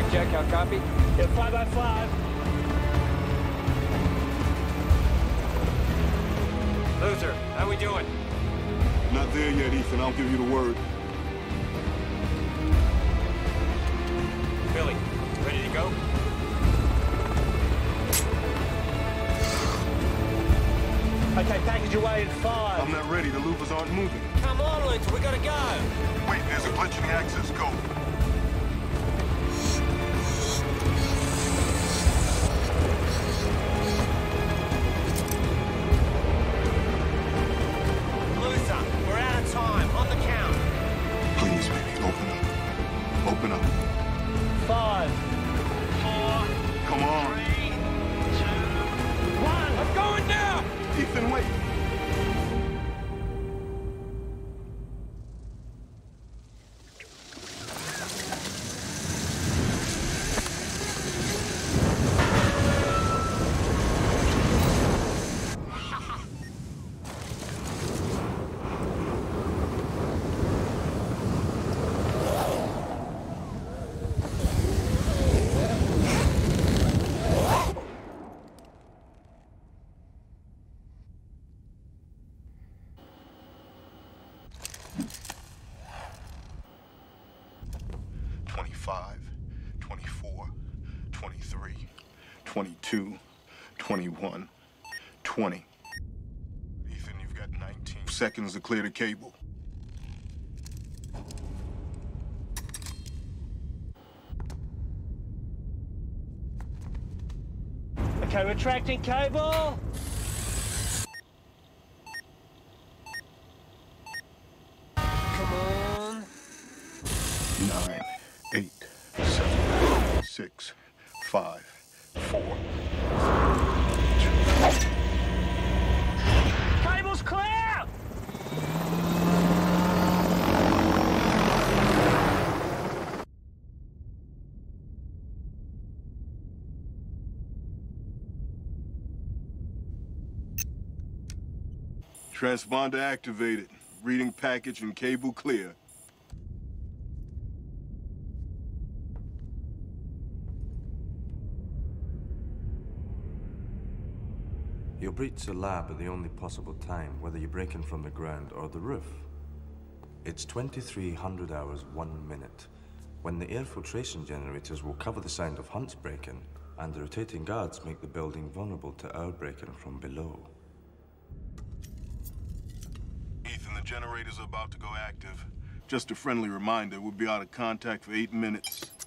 check, how copy? Yeah, 5 by 5. Luther, how we doing? Not there yet, Ethan. I'll give you the word. Billy, ready to go? Okay, package away at 5. I'm not ready. The loopers aren't moving. Come on, Luther, we gotta go. Wait, there's a glitch in the access code. Luther, we're out of time. On the count. Please, baby, open up. Open up. 5, 4, Come on. 3, 2, 1. I'm going now! Ethan, wait. Five, 24, 23, 22, 21, 20. Ethan, you've got 19 seconds to clear the cable. Okay, retracting cable. Come on. 9, 8, 7, 6, 5, 4. Cable's clear! Transponder activated. Reading package and cable clear. You'll breach the lab at the only possible time, whether you break in from the ground or the roof. It's 2300 hours, 1 minute, when the air filtration generators will cover the sound of Hunt's break-in, and the rotating guards make the building vulnerable to our break-in from below. Ethan, the generators are about to go active. Just a friendly reminder, we'll be out of contact for 8 minutes.